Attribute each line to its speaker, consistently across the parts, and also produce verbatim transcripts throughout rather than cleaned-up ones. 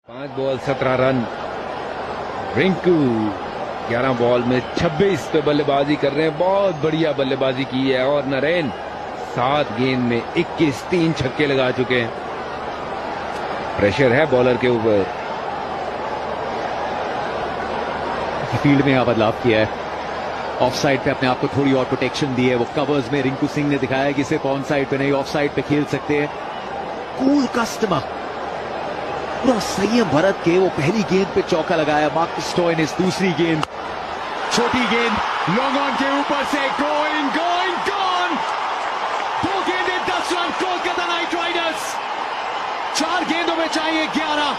Speaker 1: पांच बॉल सत्रह रन। रिंकू ग्यारह बॉल में छब्बीस पे बल्लेबाजी कर रहे हैं। बहुत बढ़िया बल्लेबाजी की है। और नरेन सात गेंद में इक्कीस, तीन छक्के लगा चुके हैं। प्रेशर है बॉलर के ऊपर।
Speaker 2: फील्ड में यहां बदलाव किया है। ऑफ साइड पे अपने आप को थोड़ी और प्रोटेक्शन दी है। वो कवर्स में रिंकू सिंह ने दिखाया कि सिर्फ ऑन साइड पे नहीं ऑफ साइड पे खेल सकते हैं। कूल कस्टमर पूरा संयम भरत के वो पहली गेंद पे चौका लगाया। मार्कस स्टोइनिस दूसरी गेंद, छोटी गेंद लॉन्ग ऑन के ऊपर से गोइंग गोइंग गॉन। दो गेंदें दस रन। कोलकाता नाइट राइडर्स चार गेंदों में चाहिए ग्यारह।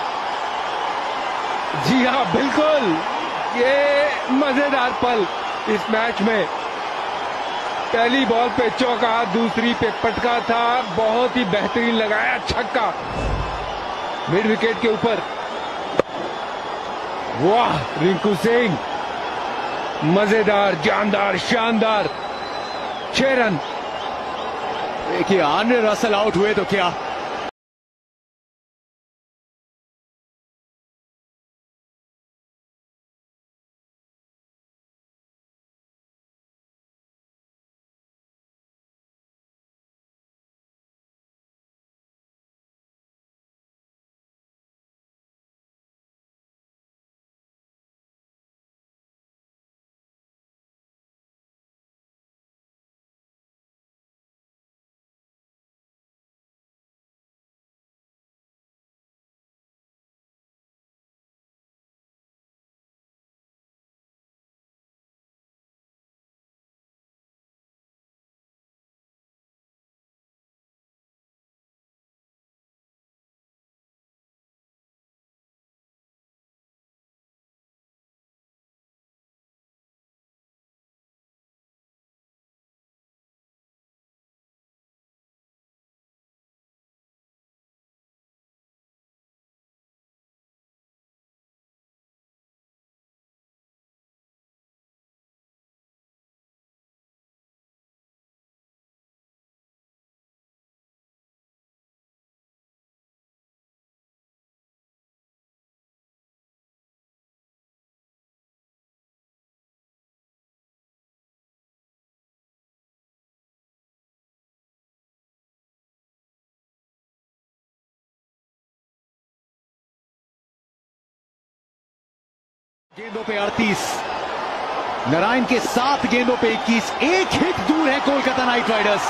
Speaker 1: जी हाँ, बिल्कुल। ये मजेदार पल इस मैच में। पहली बॉल पे चौका, दूसरी पे पटका था। बहुत ही बेहतरीन लगाया छक्का मिड विकेट के ऊपर। वाह, रिंकू सिंह मजेदार, जानदार, शानदार। छह रन।
Speaker 2: देखिए आंद्रे रसल आउट हुए तो क्या। गेंदों पे अड़तीस, नारायण के सात गेंदों पे इक्कीस। एक हिट दूर है Kolkata Knight Riders.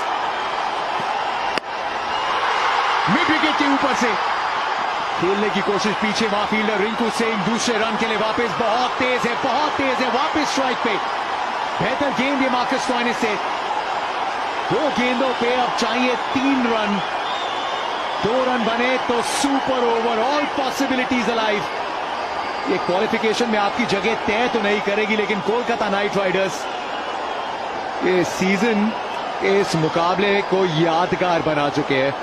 Speaker 2: Mid wicket के ऊपर से खेलने की कोशिश, पीछे वहां फील्डर रिंकू सिंह दूसरे रन के लिए वापस। बहुत तेज है, बहुत तेज है, वापस स्ट्राइक पे। बेहतर गेंद ये मार्कस स्टोइनिस से। दो गेंदों पे अब चाहिए तीन रन। दो रन बने तो super over. All possibilities alive. ये क्वालिफिकेशन में आपकी जगह तय तो नहीं करेगी, लेकिन कोलकाता नाइट राइडर्स ये सीजन इस मुकाबले को यादगार बना चुके हैं।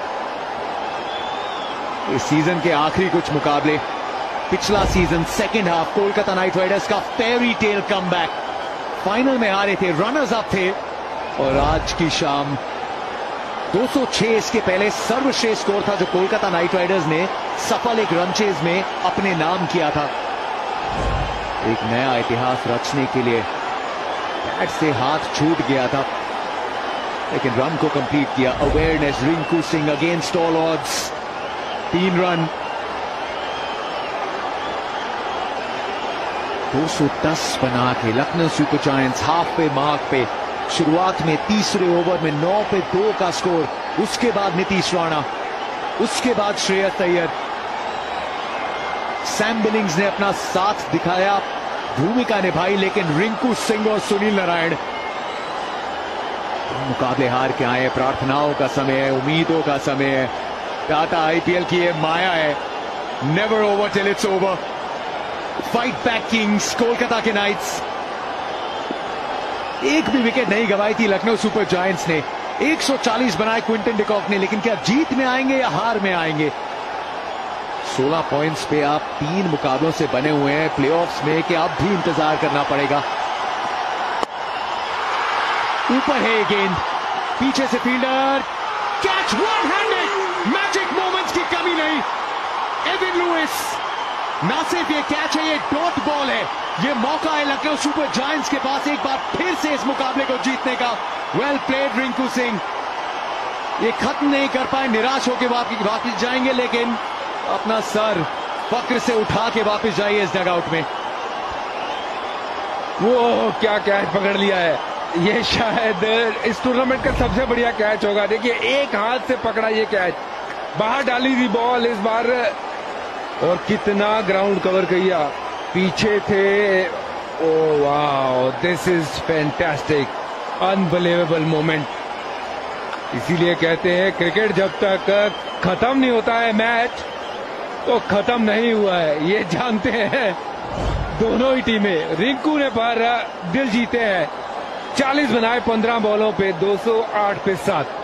Speaker 2: इस सीजन के आखिरी कुछ मुकाबले, पिछला season second half Kolkata Knight Riders का फेरी टेल कमबैक। फाइनल में हारे थे, रनर्स अप थे। और आज की शाम दो सौ छह इसके पहले सर्वश्रेष्ठ स्कोर था जो कोलकाता नाइट राइडर्स ने सफल एक रन चेज में अपने नाम किया था। एक नया इतिहास रचने के लिए बैट से हाथ छूट गया था, लेकिन रन को कंप्लीट किया। Awareness Rinku Singh against all odds. तीन रन। दो सौ दस बना के Lucknow Super Giants half way mark पे। शुरुआत में तीसरे ओवर में नौ पे दो का स्कोर। उसके बाद नीतीश राणा, उसके बाद श्रेयस अय्यर। सैम बिलिंग्स ने अपना साथ दिखाया, भूमिका निभाई, लेकिन रिंकू सिंह और सुनील नारायण मुकाबले हार के आए। प्रार्थनाओं का समय है, उम्मीदों का समय है। टाटा आईपीएल की ये माया है, never over till it's over. Fight back Kings Kolkata के नाइट्स। एक भी विकेट नहीं गंवाई थी लखनऊ सुपर जायंट्स ने। एक सौ चालीस बनाए क्विंटन डिकॉक ने, लेकिन क्या जीत में आएंगे या हार में आएंगे। सोलह पॉइंट्स पे आप तीन मुकाबलों से बने हुए हैं प्लेऑफ्स में कि अब भी इंतजार करना पड़ेगा। ऊपर है गेंद, पीछे से fielder catch, one handed. Magic moments की कमी नहीं। एविन लुइस, ना सिर्फ ये कैच है, ये डॉट बॉल है। ये मौका है लखनऊ सुपर जायंट्स के पास एक बार फिर से इस मुकाबले को जीतने का। Well played Rinku Singh. ये खत्म नहीं कर पाए, निराश होकर वापिस जाएंगे, लेकिन अपना सर फक्र से उठा के वापिस जाइए इस डगआउट में।
Speaker 1: वो क्या कैच पकड़ लिया है, ये शायद इस टूर्नामेंट का सबसे बढ़िया कैच होगा। देखिए एक हाथ से पकड़ा ये कैच, बाहर डाली थी बॉल इस बार, और कितना ग्राउंड कवर किया, पीछे थे। Oh wow, this is fantastic, unbelievable moment. इसीलिए कहते हैं क्रिकेट जब तक खत्म नहीं होता है मैच तो खत्म नहीं हुआ है, ये जानते हैं दोनों ही टीमें। रिंकू ने पर दिल जीते हैं, चालीस बनाए पंद्रह बॉलों पे, दो सौ आठ पे सात।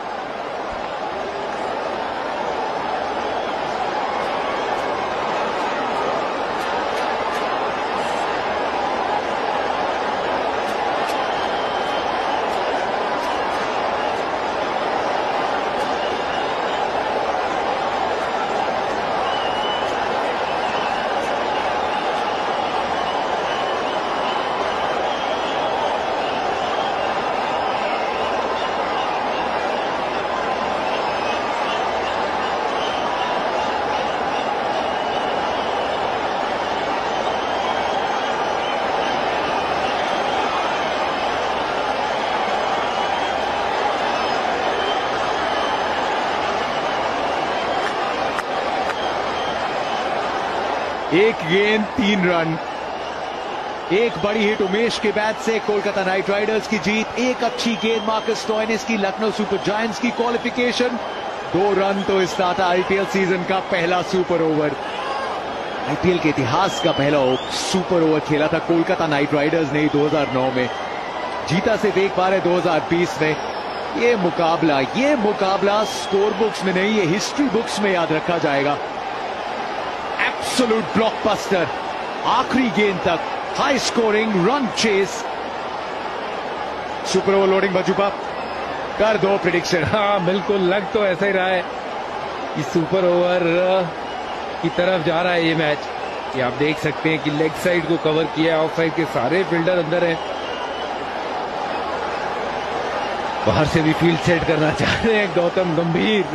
Speaker 2: एक गेंद तीन रन, एक बड़ी हिट उमेश के बैट से कोलकाता नाइट राइडर्स की जीत, एक अच्छी गेंद मार्कस स्टोइनिस की, लखनऊ सुपर जायंट्स की क्वालिफिकेशन, दो रन तो इस था आईपीएल सीजन का पहला सुपर ओवर। आईपीएल के इतिहास का पहला सुपर ओवर खेला था कोलकाता नाइट राइडर्स ने दो हज़ार नौ में, जीता सिर्फ एक बार है दो हज़ार बीस में। ये मुकाबला ये मुकाबला स्कोर बुक्स में नहीं, ये हिस्ट्री बुक्स में याद रखा जाएगा। एब्सोल्यूट ब्लॉकबस्टर, आखिरी गेंद तक high scoring run chase. Super over loading बजुपा, कर दो प्रिडिक्शन।
Speaker 1: हाँ बिल्कुल, लग तो ऐसा ही रहा है कि सुपर ओवर की तरफ जा रहा है ये मैच। ये आप देख सकते हैं कि लेग साइड को कवर किया, ऑफ साइड के सारे फील्डर अंदर हैं, बाहर से भी फील्ड सेट करना चाह रहे हैं गौतम गंभीर।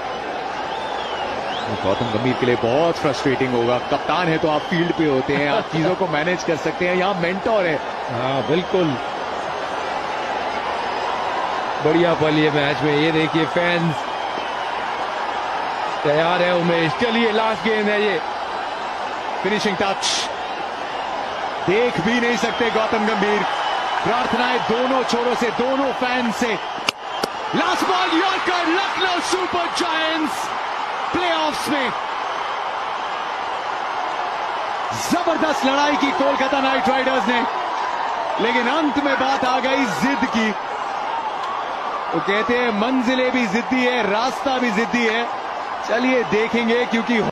Speaker 2: गौतम गंभीर के लिए बहुत फ्रस्ट्रेटिंग होगा, कप्तान है तो आप फील्ड पे होते हैं, आप चीजों को मैनेज कर सकते हैं, यहां मेंटोर है।
Speaker 1: हाँ बिल्कुल, बढ़िया पल ये मैच में। ये देखिए फैंस तैयार है, उमेश चलिए लास्ट गेंद है ये,
Speaker 2: फिनिशिंग टच, देख भी नहीं सकते गौतम गंभीर। प्रार्थनाएं दोनों छोरों से, दोनों फैंस से। Last ball yorker, Lucknow Super Giants playoffs में। जबरदस्त लड़ाई की कोलकाता नाइट राइडर्स ने, लेकिन अंत में बात आ गई जिद की। वो कहते हैं मंजिलें भी जिद्दी है, रास्ता भी जिद्दी है। चलिए देखेंगे, क्योंकि